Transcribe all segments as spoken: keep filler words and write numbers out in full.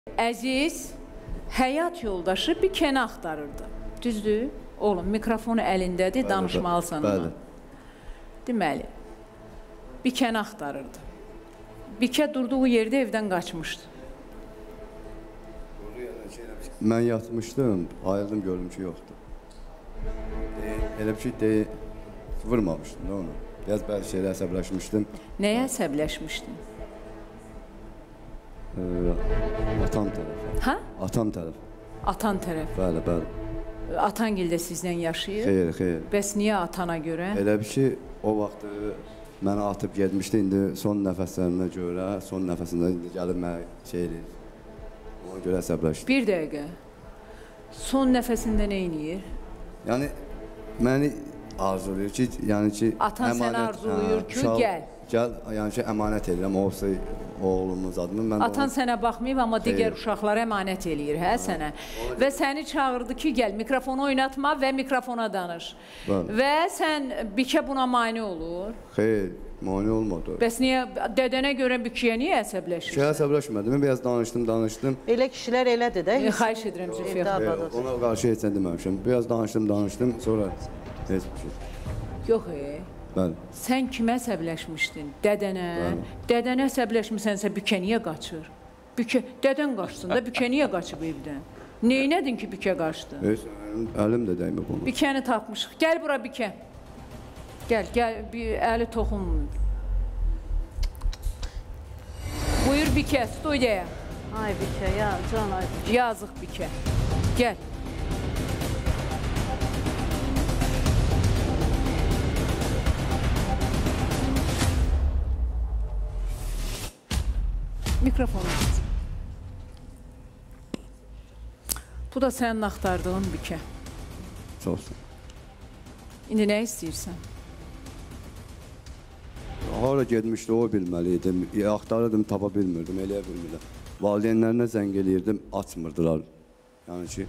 Əziz həyat yoldaşı bir kənə axtarırdı. Düzdür? Oğlum, mikrofonu əlindədir, danışmalısan. Bəli. Deməli, bir kənə axtarırdı. Bikə durduğu yerdə evdən qaçmışdı. Mən yatmışdım, ayıldım, gördüm ki, yoxdur. Elə bir şey deyil, vurmamışdım da onu. Biraz bəzi şeylə əsəbləşmişdim. Nəyə əsəbləşmişdin? Ee, atam tərəfi. Ha? Atam tərəfi. Atan tərəf. Bəli, bəli. Atan gildə sizdən yaşayır. Xeyr, xeyr. Bəs niyə atana görə? Elə bir ki, o vaxt mənə atıb getmişdi, indi son nəfəslərinə görə, son nəfəsində indi gəlib mənə şey edir. Ona görə əsəbləşdim. Bir dəqiqə. Son nəfəsində nə eləyir? Yəni, məni arzulayır ki, yəni ki... Atan səni arzuluyur ki, gəl. Gəl, yəni ki, əmanət edirəm, olsa oğlumuz adımı. Atan sənə baxmayıb, amma digər uşaqlara əmanət eləyir, hə, sənə. Və səni çağırdı ki, gəl, mikrofonu oynatma və mikrofona danış. Və sən, Bikə buna mane olur. Xeyr, mane olmadı. Bəs niyə, dədənə görə Bikəyə niyə əsəbləşirsən? Bikəyə əsəbləşmədim, mən biraz danışdım, danışdım. Elə kişilər elədir də. Xahiş edirəm, Zülfiyə. Ona qarşı heç nə deməmişəm. Biraz danışdım, danışdım, sonra heç bir şey. Yox, e. Bəli. Sən kimə əsəbləşmişdin? Dədənə. Dədənə əsəbləşmisənsə Bikə niyə qaçır? Bikə, dədən qaçsın da, Bikə niyə qaçıb evdən? Neynədin ki, Bikə qaçdı? Heç, əlim də dəymə bunu. Bikəni tapmışıq. Gəl bura Bikə. Gəl, gəl, bir əli toxunmuyur. Buyur Bikə, studiyaya. Ay Bikə, ya, can ay Bikə. Yazıq Bikə. Gəl. Mikrofonu aç. Bu da sənin axtardığın Bikə. Çox sağ. İndi nə istəyirsən? Hara getmişdi, o bilməliydim. Axtarırdım, tapa bilmirdim, eləyə bilmirdim. Valideynlərinə zəng eləyirdim, açmırdılar. Yəni ki...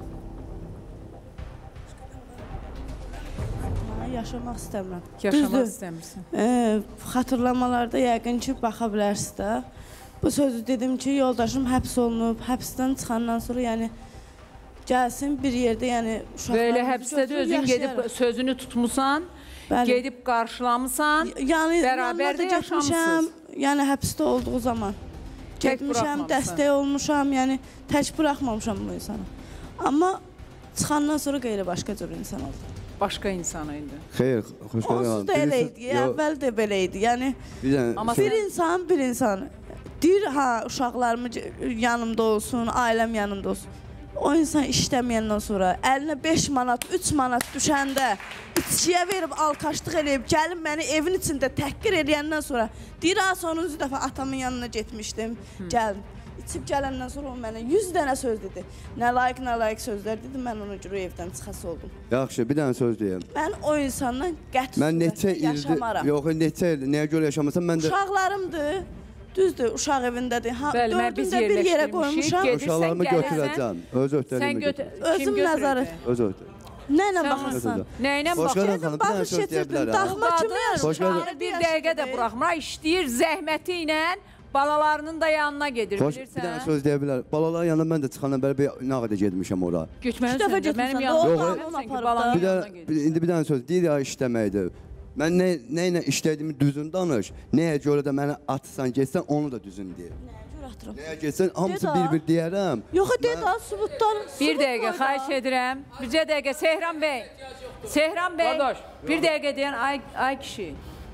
Yaşamaq istəmirəm. Yaşamaq istəmirsən. Xatırlamalarda yəqin ki, baxa bilərsiniz də. Bu sözü dedim ki, yoldaşım həbs olunub, həbsdən çıxandan sonra yəni gəlsin bir yerdə, yəni uşaqlarımızı böyle həbsdə özün gedib sözünü tutmusan, gedib qarşılamısan, bərabər də yaşamışsınız. Yəni həbsdə olduğu zaman getmişəm, dəstək olmuşam, yəni tək buraxmamışam bu insanı. Amma çıxandan sonra qeyri başqa cür insan oldu. Başqa insan idi. Xeyr, xoş gəldin. Onsuz da elə idi, əvvəl də belə idi. Yəni bir insan, bir insan deyir, ha, uşaqlarım yanımda olsun, ailəm yanımda olsun. O insan işləməyəndən sonra əlinə beş manat, üç manat düşəndə içkiyə verib, alkaşlıq eləyib, gəlib məni evin içində təhqir eləyəndən sonra deyir, ha, sonuncu dəfə atamın yanına getmişdim, gəldim. İçib gələndən sonra o mənə yüz dənə söz dedi. Nə layiq, nə layiq sözlər dedi, mən ona görə evdən çıxası oldum. Yaxşı, bir dənə söz deyəm. Mən o insandan qəti surətdə yaşamaram. Yox, neçə il, nəyə görə yaşamasam, mən də... Uşaqlarımdır, düzdür, uşaq evindədir. Dördündə bir yerə qoymuşam. Uşaqlarımı götürəcəm, öz öhdəliyimi götürəcəm. Özüm nəzarət. Öz öhdəliyim. Nə ilə baxırsan? Nə ilə baxırsan? Baxış getirdim, daxma kimi yaşayır. Bir dəqiqə də buraxmır, işləyir zəhməti ilə. Balalarının da yanına gedir, bilirsən. Bir dənə söz deyə bilər. Balaların yanına mən də çıxandan bəri nə qədər gedmişəm ora. Götməlisən də, mənim yanımda. İndi bir dənə söz, deyir ya işləməkdir. Mən nə ilə işlədiyimi düzün danış, nəyə görə də mənə atsan, geçsən, onu da düzün deyir. Nəyə görə atıram? Nəyə geçsən, hamısı bir-bir deyərəm. Yox, deyir, subutlar. Bir dəqiqə, xahiş edirəm. Bircə dəqiqə, Sehran bəy. Sehran bəy, bir dəqiqə deyən, ay kişi.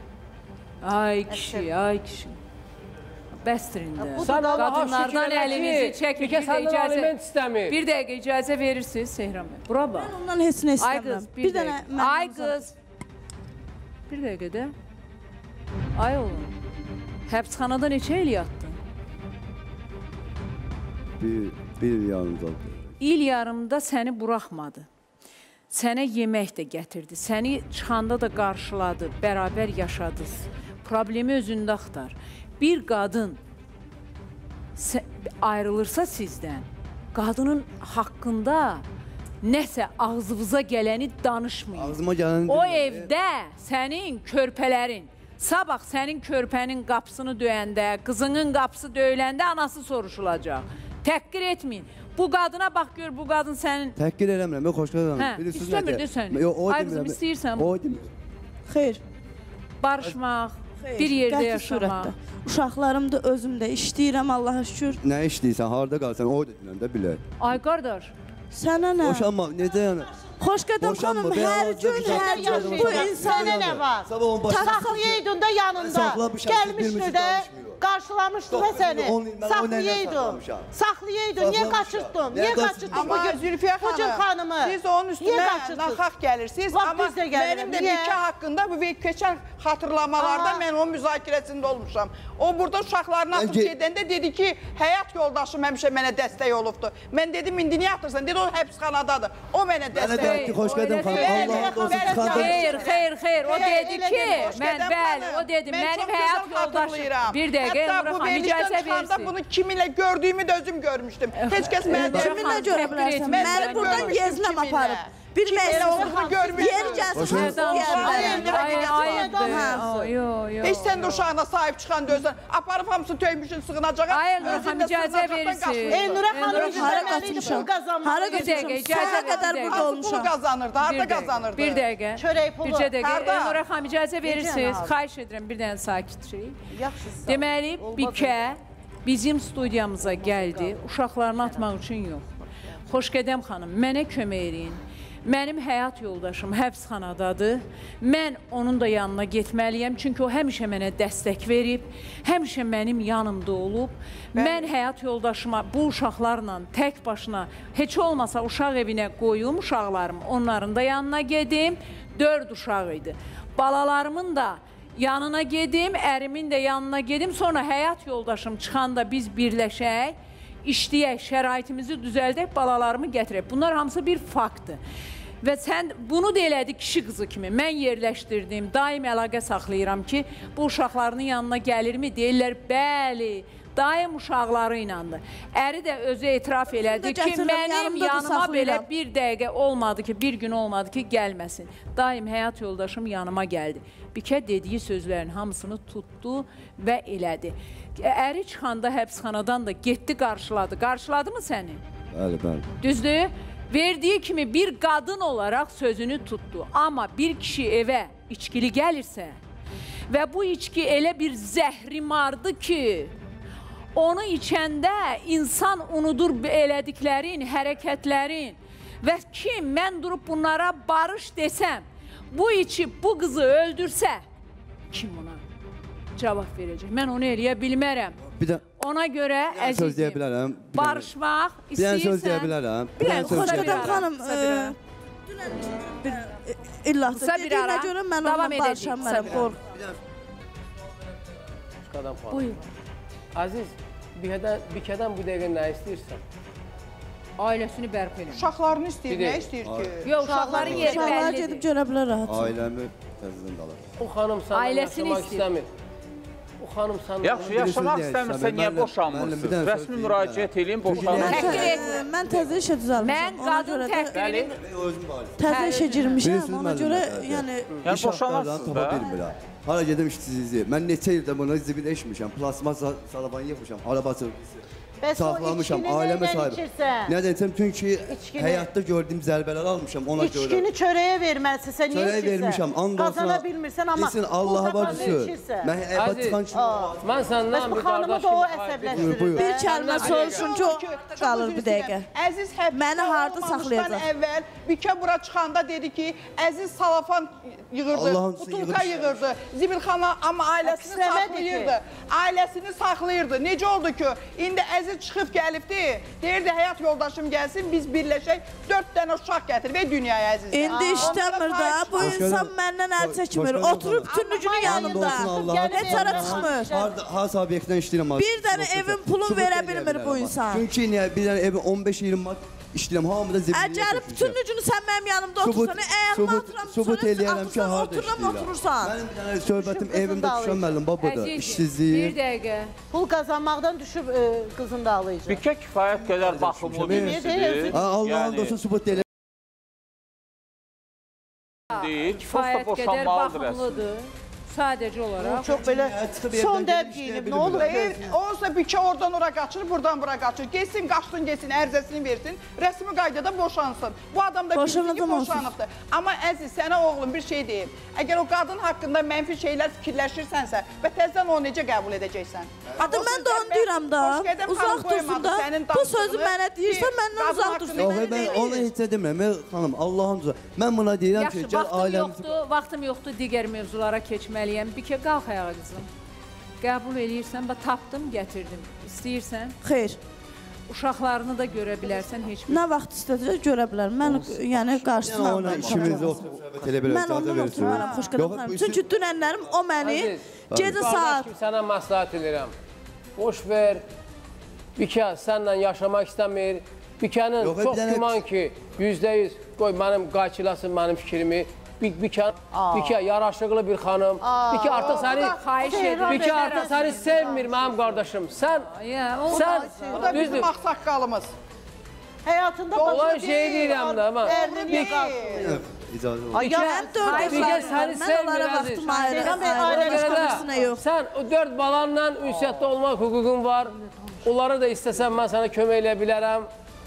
Ay kişi, ay kişi. Bəstir indi. Qadınlardan əlinizi çəkir, bir dəqiqə icazə verirsiniz, Sehran bəy. Bura bax. Mən ondan heç nə istəmirəm. Ay qız, bir dəqiqə də. Ay oğlum, həbsxanada neçə il yatdın? Bir il yarımda. İl yarımda səni buraxmadı. Sənə yemək də gətirdi. Səni çıxanda da qarşıladı, bərabər yaşadınız. Problemi özündə axtar. Bir qadın ayrılırsa sizdən, qadının haqqında nəsə ağzınıza gələni danışmayın. Ağzıma gələni o evdə sənin körpələrin, sabah sənin körpənin qapısını döyəndə, qızının qapısı döyüləndə anası soruşulacaq. Təhqir etməyin. Bu qadına bax gör, bu qadın sənin... Təhqir eləmirəm, mən xoşqadan. Hə, istəmirdi səni. Ay qızım, istəyirsən. O demir. Xeyr. Barışmaq, Xeyr, bir yerdə qəti yaşamaq. surətdə. Uşaqlarım da özüm də işləyirəm, Allaha şükür. Nə işləyirsən, harada qalsan, o dedin də bilək. Ay qardaş. Sənə nə? Boşanma, necə yəni? Xoşqədəm Boşanma, xanım, bir hər an gün, önce hər boşanma, gün boşanma. bu insan... Sənə nə var? Sabah on başa. Saxlayaydın da yanında. Saxlamışam, Gəlmişdi bilmirsiz, də, danışmıyor. qarşılamışdı da Doqquz səni. il, on il mən o Saxlayaydın. nənə saxlamışam. Saxlayaydın, niyə Saxlamışam. qaçırtdın? Niyə Niyə qaçırdım? qaçırtdın Amma bugün? Zülfiyə Bugün xanım, xanımı. siz onun Niyə üstünə qaçırdınız? naxaq gəlirsiniz. Bax, Amma biz də gəlirik. mənim də Niyə? nikah haqqında bu keçən xatırlamalarda Aha. mən onun müzakirəsində olmuşam. O burada uşaqlarını atıb Bence- gedəndə dedi ki, həyat yoldaşım həmişə mənə dəstək olubdu. Mən dedim, indi niyə atırsan? Dedi, o həbsxanadadır. O mənə Mənə dəstək deyək ki, xoşqədəm xanım, Bəli, Allah olsun, bəli, çıxardın. Xeyr, xeyr, xeyr. O Xeyr, dedi elə ki, demir, mən Xoşqədəm bəli, xanım. o dedi, Mən mənim çox həyat gözəl yoldaşım. xatırlayıram. Bir dəqiqə, Hətta Elnur bu xanım, verilişdən icazə çıxanda versin. bunu kiminlə gördüyümü də özüm görmüşdüm. Heç kəs mənə Elnur demədi. Kiminlə xanım, görə təhqir bilərsən? etməyin. Məni Mən buradan görmüşdüm gezinəm kiminlə. aparıb. Bir Kim elə məclis olduğunu görmüşdüm. yer gəlsin, Boşan- hamısı Ay, yerlərə. ay, ay, ay, yo, yo. Heç sən də uşağına sahib çıxan döysən, aparıb hamısını töymüşün sığınacağa. Ay, Elnur xanım, icazə verirsin. Elnurə xanım Elnur Hara izləməliydi qaçmışam? pul qazanmaq. Hara Bir dəqiqə, qaçmışam? icazə Sağa qədər ver, bir burada dəqiqə. Pulu olmuşam. qazanırdı, Bir harada dəqiqə, qazanırdı? Bir dəqiqə. Çörək pulu. Bircə dəqiqə. Harda? Elnura xanım, icazə verirsiniz. aldı? Xahiş edirəm, bir dənə sakitçilik. Yaxşı, sağ ol. Deməli, Olmaz Bikə bizim studiyamıza gəldi, uşaqlarını atmaq üçün yox. Xoşqədəm xanım, mənə kömək edin. Mənim həyat yoldaşım həbsxanadadır. Mən onun da yanına getməliyəm, çünki o həmişə mənə dəstək verib, həmişə mənim yanımda olub. Mən həyat yoldaşıma bu uşaqlarla tək başına, heç olmasa uşaq evinə qoyum uşaqlarım, onların da yanına gedim. Dörd uşaq idi. Balalarımın da yanına gedim, ərimin də yanına gedim, sonra həyat yoldaşım çıxanda biz birləşək, işləyək, şəraitimizi düzəldək, balalarımı gətirək. Bunlar hamısı bir faktdır. Və sən bunu da elədi kişi qızı kimi. Mən yerləşdirdim, daim əlaqə saxlayıram ki, bu uşaqlarının yanına gəlirmi? Deyirlər, bəli, daim uşaqları inandı. Əri də özü etiraf elədi ki, gətirirəm, mənim yanımda da yanıma belə saxlayıram. bir dəqiqə olmadı ki, bir gün olmadı ki, gəlməsin. Daim həyat yoldaşım yanıma gəldi. Bikə dediyi sözlərin hamısını tutdu və elədi. Əri çıxanda həbsxanadan da getdi, qarşıladı. Qarşıladı mı səni? Bəli, bəli. Düzdür? Verdiyi kimi bir qadın olaraq sözünü tutdu. Amma bir kişi evə içkili gəlirsə və bu içki elə bir zəhrimardır ki, onu içəndə insan unudur elədiklərin, hərəkətlərin və kim mən durub bunlara barış desəm, bu içib bu qızı öldürsə, kim buna cavab verəcək? Mən onu eləyə bilmərəm. Bir də Ona görə söz deyə əzizim, bilərəm. Bir dənə- barışmaq Bir dənə söz deyə istəyirsən, bilərəm. Bir Bir dənə dənə söz deyə xoşqədəm Xoşqədəm bilərəm. xanım, Qısa bir ara. e, illah Qısa bir dediyinə ara. görə mən Davam ondan edəcəyik, barışam qısa mənəm, bir ara. qorx. Qadam falan. Buyur. Aziz, Bikədən, Bikədən bu dəqiqə nə istəyirsən? Ailəsini bərpa eləmək. Uşaqlarını istəyir, Bir nə də- istəyir ki? Yox, uşaqların yeri Uşaqlar gedib bəllidir. görə bilər rahat. Ailəmi təzədən qalır. O xanım səndən Ailəsini yaşamaq istəyir. istəmir. O xanım səndən... Yaxşı, yaşamaq Bilirsiniz, istəmirsə müəllim, niyə müəllim, boşanmırsınız? bir dənə söz Rəsmi deyim müraciət mənə. edin, Çünki boşanın. niyə- Təhqir Mən, etmə. mən təzə işə düzəlmişəm. Mən Ona qadın görə də təhqiri... Özüm valid. təzə işə girmişəm. Bilirsiniz Ona müəllim, görə nədir? yəni Yəni İş haqqlardan boşanmazsınız tapa da. bilmirəm. Hara gedim işsizliyi. Mən neçə ildə bunu zibil eşmişəm. Plasmas salaban yığmışam. Araba sürücüsü. Bəs o Saxlamışam, içkini ailəmə nəylə sahib. içirsən? Nə desəm, çünki İçkini- həyatda gördüyüm zərbələr almışam ona görə. İçkini çörəyə verməlisən, niyə Çörək içirsən? vermişəm, and olsun. Qazana bilmirsən, amma Desin, pul Allaha var tapanda söz. içirsən. Mən evə Aziz, çıxan kimi... Mən səndən Bəs bu bir xanımı qardaş da o kimi fayda- əsəbləşdirir. Buyur. bir kəlmə soruşun ki, o Çox qalır üzr bir istəyirəm. dəqiqə. Əziz həbsdə Məni harda olmamışdan saxlayacaq? əvvəl Bikə bura çıxanda dedi ki, Əziz salafan yığırdı, Allah hamısını butulka yığır. yığırdı. Zibilxana amma ailəsini Pisləmədi saxlayırdı. ki. Ailəsini saxlayırdı. Necə oldu ki, indi Əziz çıxıb gəlibdi. Deyirdi həyat yoldaşım gəlsin, biz birləşək, dörd dənə uşaq gətirib dünyaya Əzizdən. İndi işləmir də. Bu Xoş insan gəldin. məndən əl çəkmir. Xoş gəldin. Oturub tünnücünün Amma yanında. olsun Allaha. Heç ara çıxmır. Harda, hansı obyektdən işləyirəm? Bir dənə evin pulunu verə bilmir bu insan. Çünki niyə bir dənə evin on beş iyirmi manat işləyirəm, hamıda zibilliyə Əgər tünnücünü sən mənim yanımda Sübut- otursan, ayağıma sübut- oturam, sübut sonra eləyərəm ki, atırsan, harda oturam, işləyirəm. oturursan. Mənim bir dənə söhbətim Düşüb evimdə qızın düşən müəllim babadır. Əzizim, İşsizliyi. bir dəqiqə. Pul qazanmaqdan düşüb e, qızın da alayacaq. Bikə kifayət qədər baxımlı Niyə birisidir. Ha, Allah'ın Yəni, dostu sübut elə. deyil, Kifayət prosta qədər boşanmalıdır əslində. baxımlıdır. Sadəcə olaraq. Çox belə son dəb giyinib, nə olur? Olsa bir ki oradan ora qaçır, buradan bura qaçır. Geçsin, qaçsın, geçsin, ərzəsini versin, rəsmi qaydada boşansın. Bu adam da bilsin ki, boşanıbdır. Amma əziz, sənə oğlum bir şey deyim. Əgər o qadın haqqında mənfi şeylər fikirləşirsənsə və təzdən onu necə qəbul edəcəksən? Adı mən də onu deyirəm da, uzaq dursun da. Bu sözü mənə deyirsən, məndən uzaq dursun. Yox, mən onu heç nə demirəm, xanım, Allahın cüzə. Mən buna deyirəm ki, gəl ailəmizi... Yaxşı, vaxtım yoxdur, digər mövzulara keçməliyəm. Bir ki, qalx ayağa qızım. Qəbul eləyirsən, bax, tapdım, gətirdim. İstəyirsən? Xeyr. Uşaqlarını da görə bilərsən, heç bir... Nə vaxt istədirsə görə bilər. Mən, yəni, qarşısına almayım. Mən ondan oturmaram, xoş qədər xanım. Çünki dünənlərim o məni gecə saat... Qardaş kimi sənə məsləhət edirəm. Boş ver, Bikə sənlə yaşamaq istəmir. Bikənin çox güman ki, yüzdə yüz, qoy, mənim qayçılasın mənim fikrimi. Bikə, Bikə yaraşıqlı bir xanım. Bikə artıq səni, Bikə artıq səni sevmir mənim qardaşım. Sən, sən, bu da bizim axsaqqalımız. Həyatında olan şey deyirəm də, mən. Bikə, İcazə olun. Bikə səni sevmir, əziz. Sən o dörd balanla ünsiyyətdə olmaq hüququn var. Onları da istəsən, mən sənə kömək eləyə bilərəm.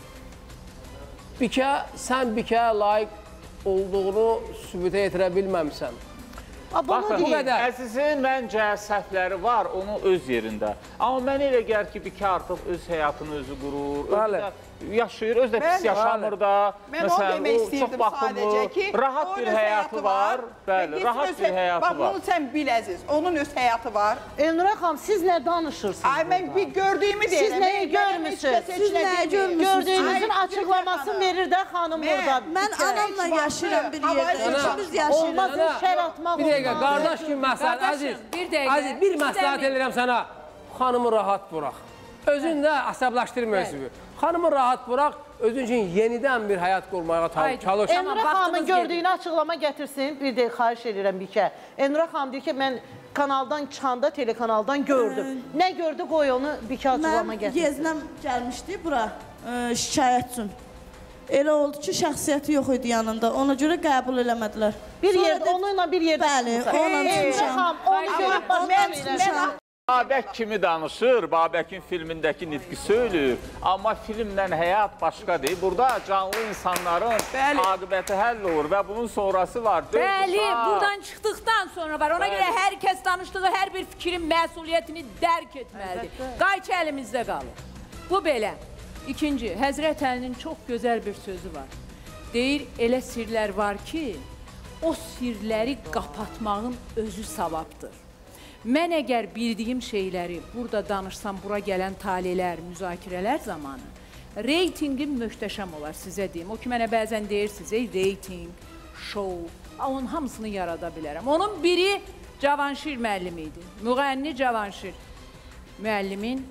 Bikə, sən Bikə layiq olduğunu sübuta yetirə bilməmsən. Baxın, Əzizin məncə səhvləri var, onu öz yerində. Amma mən elə gəlir ki, Bikə artıq öz həyatını özü qurur, yaşayır, öz də pis yaşamır da. Mən onu demək istəyirdim sadəcə ki, rahat bir həyatı var. Bəli, rahat bir həyatı var. Bax, bunu sən bil, Əziz, onun öz həyatı var. Elnura xanım, siz nə danışırsınız? Ay, mən bir gördüyümü deyirəm. Siz nəyi görmüsünüz? Siz nəyi görmüsünüz? Gördüyünüzün açıqlamasını verir də xanım burada. Mən anamla yaşayıram bir yerdə, ikimiz yaşayırıq. Olmazsa şər atmaq olmaz. Bir dəqiqə, qardaş kimi məsləhət, Əziz, Əziz, bir məsləhət edirəm sənə, xanımı rahat bıraq. Özün də əsəbləşdirmə özünü. Xanımı rahat bıraq, özün üçün yenidən bir həyat qurmağa çalış. Elnura xanımın gördüyünü açıqlama gətirsin, bir də xahiş edirəm Bikə. Elnura xanım deyir ki, mən kanaldan çıxanda, telekanaldan gördüm. Nə gördü, qoy onu Bikə açıqlama gətirsin. Mən gezinəm gəlmişdi bura, şikayət üçün. Elə oldu ki, şəxsiyyəti yox idi yanında, ona görə qəbul eləmədilər. Bir yerdə, onunla bir yerdə çıxmışam. Bəli, onunla çıxmışam. Onu görüb başqa Babək kimi danışır, Babəkin filmindəki nitqi söylür, amma filmlə həyat başqadır. Burada canlı insanların aqibəti həll olur və bunun sonrası var. Bəli, buradan çıxdıqdan sonra var. Ona görə hər kəs danışdığı hər bir fikrin məsuliyyətini dərk etməlidir. Qayçı əlimizdə qalır. Bu belə. İkinci, Həzrət Əlinin çox gözəl bir sözü var. Deyir, elə sirlər var ki, o sirləri qapatmağın özü savabdır. Mən əgər bildiyim şeyləri burada danışsam, bura gələn talilər, müzakirələr zamanı, reytingim möhtəşəm olar, sizə deyim. O ki, mənə bəzən deyirsiniz, ey, reyting, show, onun hamısını yarada bilərəm. Onun biri Cavanşir müəllimi idi, müğənni Cavanşir müəllimin,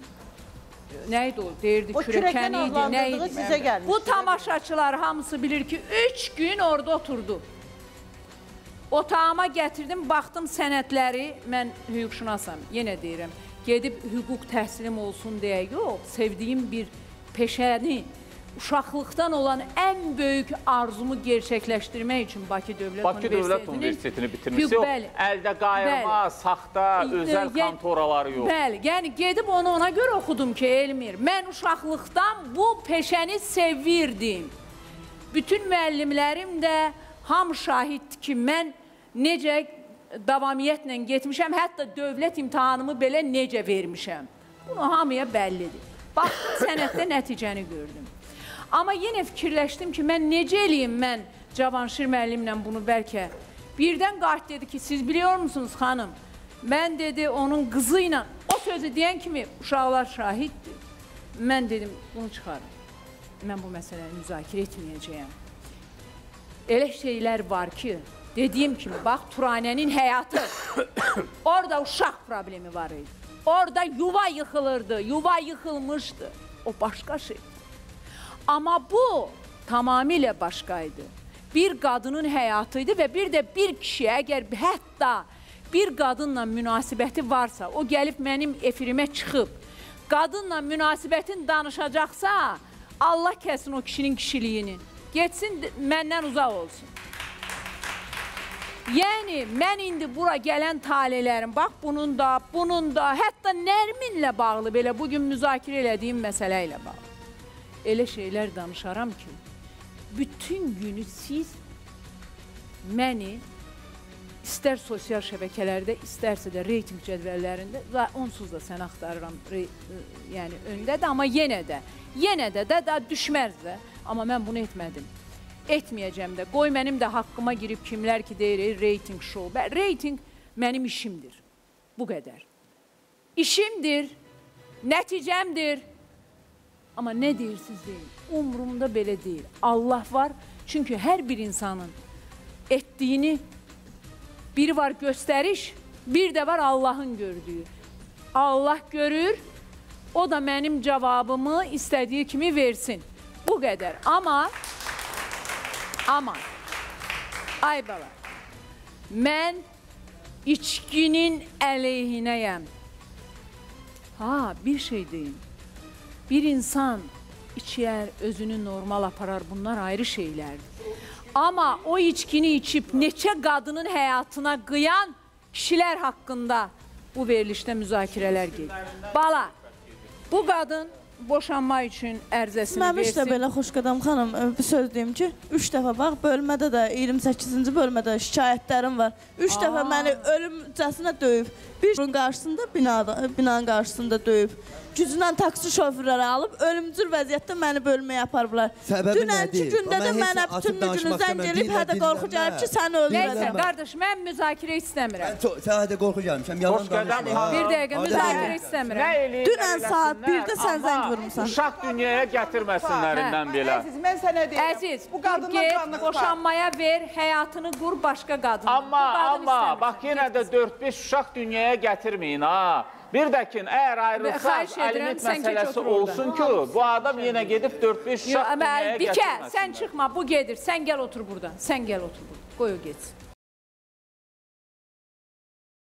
nə idi o, deyirdi, kürəkəni idi, nə idi? Bu tamaşaçılar hamısı bilir ki, üç gün orada oturdu. Otağıma gətirdim, baxdım sənədləri, mən hüquqşünasam, yenə deyirəm, gedib hüquq təhsilim olsun deyə, yox, sevdiyim bir peşəni, uşaqlıqdan olan ən böyük arzumu gerçəkləşdirmək üçün Bakı Dövlət Bakı Dövlət Universitetini bitirmişsə, o əldə qayırma, saxta, özəl kontoraları yox. Bəli, yəni gedib onu ona görə oxudum ki, Elmir, mən uşaqlıqdan bu peşəni sevirdim. Bütün müəllimlərim də ham şahiddir ki, mən necə davamiyyətlə getmişəm, hətta dövlət imtahanımı belə necə vermişəm. Bunu hamıya bəllidir. Baxdım, sənətdə nəticəni gördüm. Amma yenə fikirləşdim ki, mən necə eləyim mən Cavanşir müəllimlə bunu bəlkə. Birdən qart dedi ki, siz biliyor musunuz xanım? Mən dedi, onun qızı ilə, o sözü deyən kimi uşaqlar şahiddir. Mən dedim, bunu çıxarım. Mən bu məsələni müzakirə etməyəcəyəm. Elə şeylər var ki, dediyim kimi, bax, Turanənin həyatı, orada uşaq problemi var idi. Orada yuva yıxılırdı, yuva yıxılmışdı. O başqa şey. Amma bu tamamilə başqaydı. Bir qadının həyatıydı və bir də bir kişiyə, əgər hətta bir qadınla münasibəti varsa, o gəlib mənim efirimə çıxıb, qadınla münasibətin danışacaqsa, Allah kəsin o kişinin kişiliyini. Getsin, məndən uzaq olsun. Yəni, mən indi bura gələn talələrim, bax bunun da, bunun da, hətta Nərminlə bağlı belə bugün müzakirə elədiyim məsələ ilə bağlı. Elə şeylər danışaram ki, bütün günü siz məni istər sosial şəbəkələrdə, istərsə də reyting cədvəllərində və onsuz da sən axtarıram, yəni öndədir, amma yenə də, yenə də də, də düşməz də, amma mən bunu etmədim. Etməyəcəm də. Qoy mənim də haqqıma girib kimlər ki deyir, reyting show. Reyting mənim işimdir. Bu qədər. İşimdir, nəticəmdir. Amma nə deyirsiniz deyin, umurumda belə deyil. Allah var, çünki hər bir insanın etdiyini, biri var göstəriş, bir də var Allahın gördüyü. Allah görür, o da mənim cavabımı istədiyi kimi versin. Bu qədər. Amma Amma, ay bala, mən içkinin əleyhinəyəm. Ha, bir şey deyim. Bir insan içər, özünü normal aparar, bunlar ayrı şeylərdir. Amma o içkini içib neçə qadının həyatına qıyan kişilər haqqında bu verilişdə müzakirələr gedir. Bala, bu qadın boşanma üçün ərzəsini Məmiş versin. də belə Xoşqədəm xanım, bir söz deyim ki, üç dəfə bax, bölmədə də, iyirmi səkkizinci bölmədə şikayətlərim var. Üç Aa. dəfə məni ölümcəsinə döyüb. Bir bunun qarşısında, binada, binanın qarşısında döyüb. Gücünlə taksi şoförləri alıb, ölümcül vəziyyətdə məni bölməyə aparıblar. Səbəbi nədir? Dünənki gündə də mənə bütün mücünüzdən gelib, hədə qorxu gəlib ki, səni öldürəcəm. Neysə, qardaş, mən müzakirə istəmirəm. Sən hədə qorxu gəlmişəm, yalan danışma. Bir dəqiqə, müzakirə istəmirəm. Dünən saat birdə sən zəng vurmuşsan. Uşaq dünyaya gətirməsinlərindən belə. Əziz, mən sənə deyirəm. Əziz, bu qadının get, qanını boşanmaya ver, həyatını qur başqa qadın. Amma, amma, bax yenə də dörd beş uşaq dünyaya gətirməyin, ha. Bir də ki, əgər ayrılsaq, əlimət məsələsi olsun ki, bu adam yenə gedib dörd beş uşaq dünyaya gətirməsin. Dikə, sən çıxma, bu gedir, sən gəl otur burada, sən gəl otur burada, qoy o getsin.